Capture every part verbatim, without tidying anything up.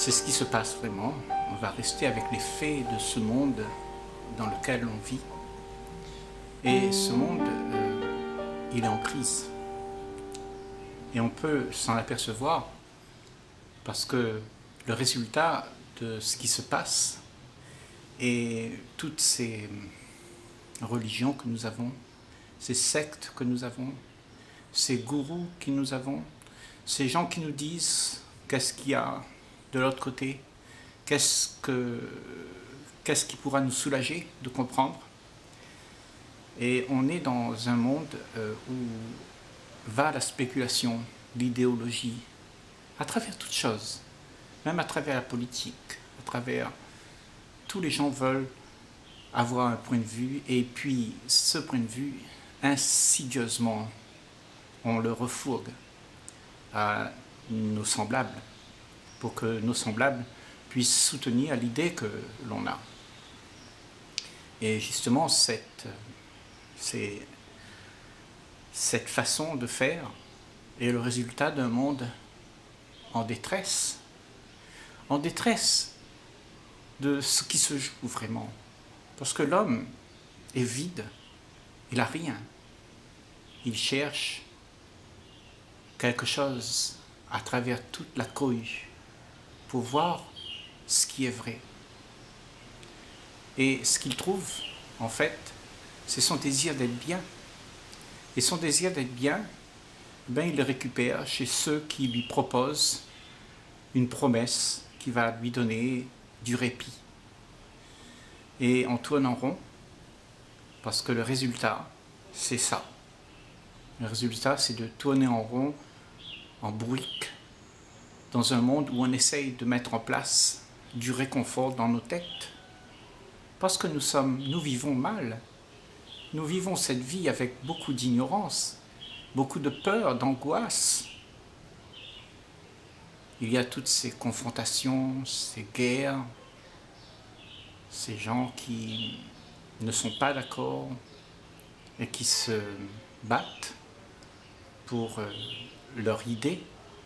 c'est ce qui se passe vraiment. On va rester avec les faits de ce monde dans lequel on vit. Et ce monde, euh, il est en crise. Et on peut s'en apercevoir parce que le résultat de ce qui se passe et toutes ces religions que nous avons, ces sectes que nous avons, ces gourous que nous avons, ces gens qui nous disent qu'est-ce qu'il y a de l'autre côté, qu'est-ce que, qu'est-ce qui pourra nous soulager de comprendre. Et on est dans un monde euh, où va la spéculation, l'idéologie, à travers toutes choses, même à travers la politique, à travers... Tous les gens veulent avoir un point de vue, et puis ce point de vue, insidieusement, on le refourgue à nos semblables, pour que nos semblables puissent soutenir l'idée que l'on a. Et justement, cette, c'est, cette façon de faire est le résultat d'un monde en détresse, en détresse de ce qui se joue vraiment. Parce que l'homme est vide, il n'a rien. Il cherche quelque chose à travers toute la cohue pour voir ce qui est vrai. Et ce qu'il trouve, en fait, c'est son désir d'être bien. Et son désir d'être bien, ben, il le récupère chez ceux qui lui proposent une promesse qui va lui donner du répit. Et on tourne en rond, parce que le résultat, c'est ça. Le résultat, c'est de tourner en rond, en bourrique, dans un monde où on essaye de mettre en place du réconfort dans nos têtes. Parce que nous sommes, nous vivons mal. Nous vivons cette vie avec beaucoup d'ignorance, beaucoup de peur, d'angoisse. Il y a toutes ces confrontations, ces guerres, ces gens qui ne sont pas d'accord et qui se battent pour euh, leur idée.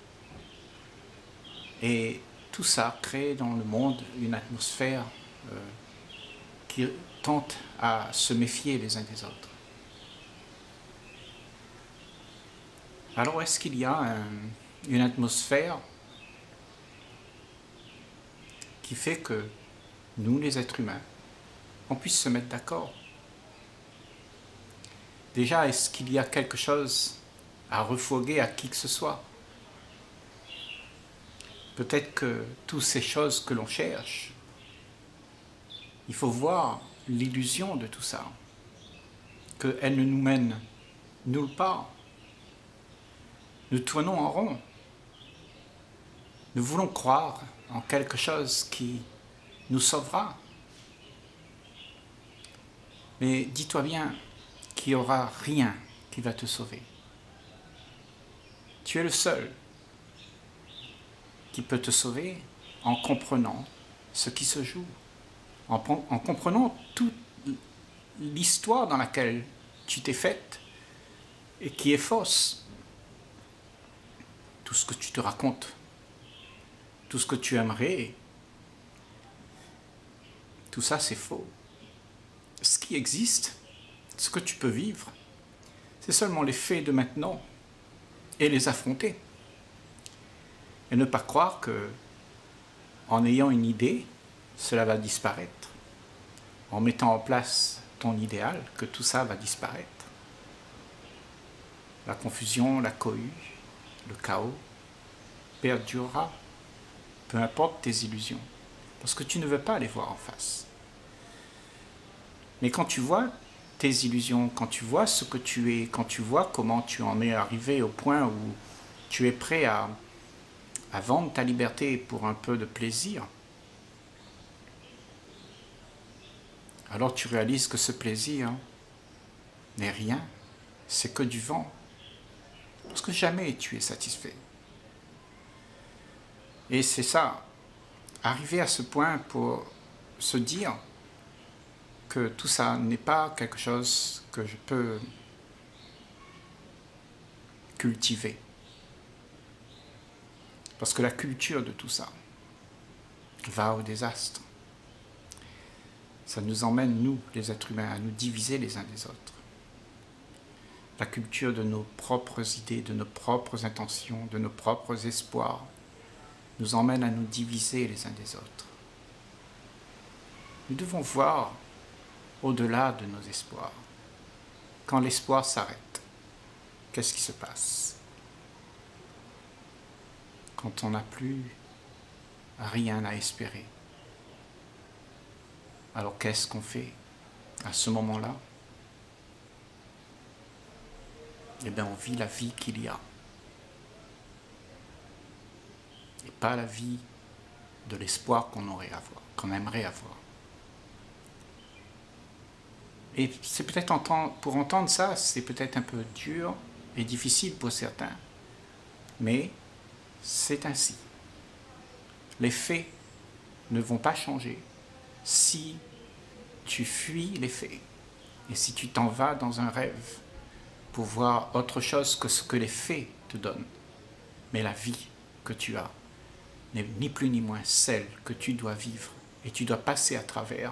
Et tout ça crée dans le monde une atmosphère euh, qui tente à se méfier les uns des autres. Alors est-ce qu'il y a un, une atmosphère qui fait que nous, les êtres humains, on puisse se mettre d'accord? Déjà, est-ce qu'il y a quelque chose à refourguer à qui que ce soit? Peut-être que toutes ces choses que l'on cherche, il faut voir l'illusion de tout ça, qu'elles ne nous mènent nulle part. Nous tournons en rond. Nous voulons croire en quelque chose qui nous sauvera. Mais dis-toi bien qu'il n'y aura rien qui va te sauver. Tu es le seul qui peut te sauver en comprenant ce qui se joue, en, en comprenant toute l'histoire dans laquelle tu t'es faite et qui est fausse. Tout ce que tu te racontes, tout ce que tu aimerais, tout ça c'est faux. Ce qui existe, ce que tu peux vivre, c'est seulement les faits de maintenant et les affronter. Et ne pas croire que, en ayant une idée, cela va disparaître. En mettant en place ton idéal, que tout ça va disparaître. La confusion, la cohue, le chaos perdurera, peu importe tes illusions, parce que tu ne veux pas les voir en face. Mais quand tu vois tes illusions, quand tu vois ce que tu es, quand tu vois comment tu en es arrivé au point où tu es prêt à, à vendre ta liberté pour un peu de plaisir, alors tu réalises que ce plaisir n'est rien, c'est que du vent, parce que jamais tu es satisfait. Et c'est ça, arriver à ce point pour se dire que tout ça n'est pas quelque chose que je peux cultiver. Parce que la culture de tout ça, va au désastre. Ça nous emmène, nous, les êtres humains, à nous diviser les uns des autres. La culture de nos propres idées, de nos propres intentions, de nos propres espoirs, nous emmène à nous diviser les uns des autres. Nous devons voir au-delà de nos espoirs. Quand l'espoir s'arrête, qu'est-ce qui se passe? Quand on n'a plus rien à espérer, alors qu'est-ce qu'on fait à ce moment-là? Eh bien, on vit la vie qu'il y a. Et pas la vie de l'espoir qu'on aurait à avoir, qu'on aimerait avoir. Et c'est peut-être entendre, pour entendre ça, c'est peut-être un peu dur et difficile pour certains. Mais c'est ainsi. Les faits ne vont pas changer si tu fuis les faits. Et si tu t'en vas dans un rêve pour voir autre chose que ce que les faits te donnent. Mais la vie que tu as n'est ni plus ni moins celle que tu dois vivre et tu dois passer à travers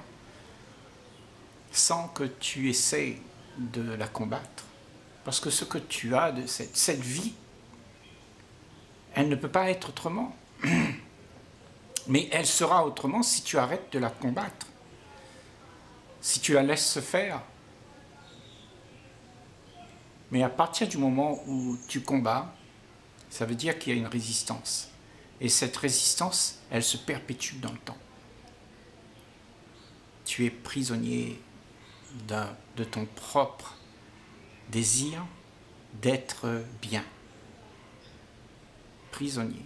sans que tu essaies de la combattre. Parce que ce que tu as de cette, cette vie, elle ne peut pas être autrement. Mais elle sera autrement si tu arrêtes de la combattre. Si tu la laisses se faire. Mais à partir du moment où tu combats, ça veut dire qu'il y a une résistance. Et cette résistance, elle se perpétue dans le temps. Tu es prisonnier d'un, de ton propre désir d'être bien. Prisonnier.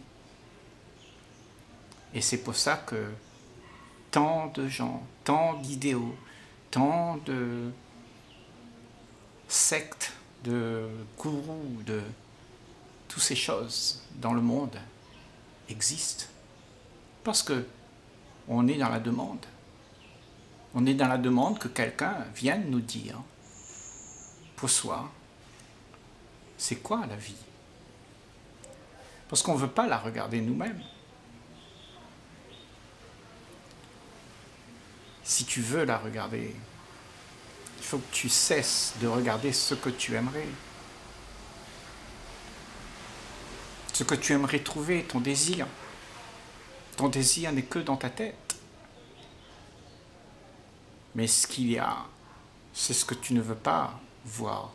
Et c'est pour ça que tant de gens, tant d'idéaux, tant de sectes, de gourous, de toutes ces choses dans le monde existent. Parce que on est dans la demande. On est dans la demande que quelqu'un vienne nous dire, pour soi, c'est quoi la vie? Parce qu'on ne veut pas la regarder nous-mêmes. Si tu veux la regarder, il faut que tu cesses de regarder ce que tu aimerais. Ce que tu aimerais trouver, ton désir. Ton désir n'est que dans ta tête. Mais ce qu'il y a, c'est ce que tu ne veux pas voir.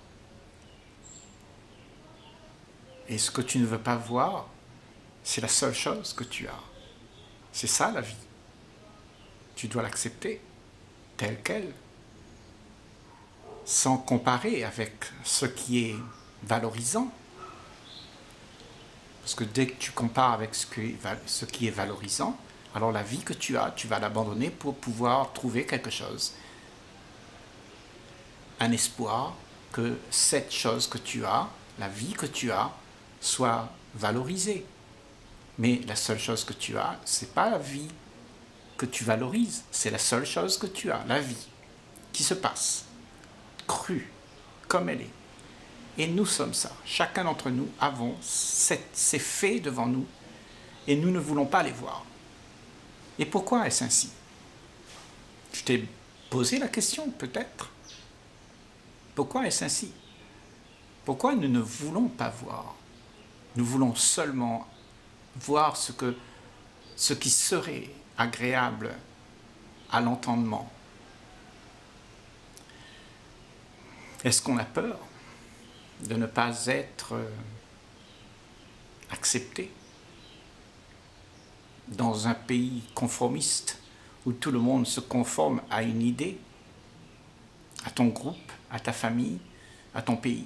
Et ce que tu ne veux pas voir, c'est la seule chose que tu as. C'est ça la vie. Tu dois l'accepter telle qu'elle, sans comparer avec ce qui est valorisant. Parce que dès que tu compares avec ce qui est, ce qui est valorisant, alors la vie que tu as, tu vas l'abandonner pour pouvoir trouver quelque chose. Un espoir que cette chose que tu as, la vie que tu as, soit valorisée. Mais la seule chose que tu as, ce n'est pas la vie que tu valorises, c'est la seule chose que tu as, la vie qui se passe, crue, comme elle est. Et nous sommes ça. Chacun d'entre nous avons cette, ces faits devant nous et nous ne voulons pas les voir. Et pourquoi est-ce ainsi? Je t'ai posé la question, peut-être. Pourquoi est-ce ainsi? Pourquoi nous ne voulons pas voir? Nous voulons seulement voir ce, que, ce qui serait agréable à l'entendement. Est-ce qu'on a peur de ne pas être accepté dans un pays conformiste où tout le monde se conforme à une idée, à ton groupe, à ta famille, à ton pays?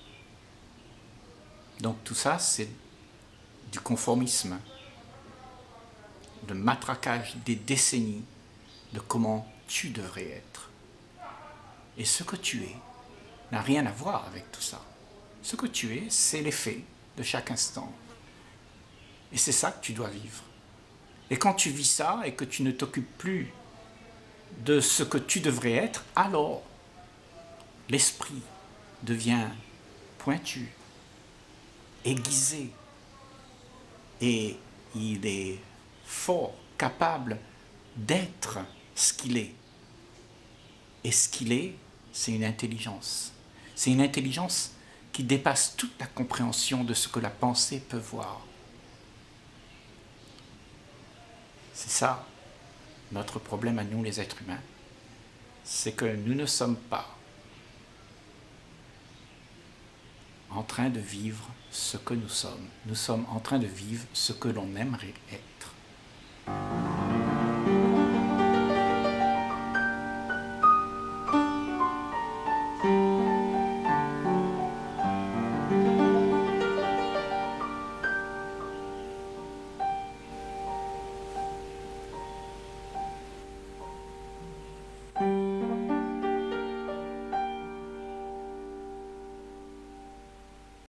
Donc tout ça, c'est du conformisme, de matraquage des décennies de comment tu devrais être. Et ce que tu es n'a rien à voir avec tout ça. Ce que tu es, c'est les faits de chaque instant. Et c'est ça que tu dois vivre. Et quand tu vis ça et que tu ne t'occupes plus de ce que tu devrais être, alors l'esprit devient pointu, aiguisé, et il est fort, capable d'être ce qu'il est. Et ce qu'il est, c'est une intelligence. C'est une intelligence qui dépasse toute la compréhension de ce que la pensée peut voir. C'est ça, notre problème à nous les êtres humains, c'est que nous ne sommes pas en train de vivre ce que nous sommes. Nous sommes en train de vivre ce que l'on aimerait être.